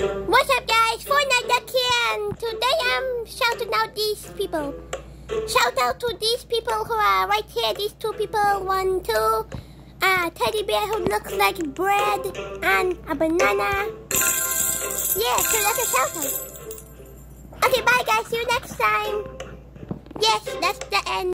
What's up, guys? Fortnite Duck here, and today I'm shouting out these people. Shout out to these people who are right here. These two people, 1, 2. Teddy bear who looks like bread and a banana. Yeah, so that's a shout out. Okay, bye guys. See you next time. Yes, that's the end.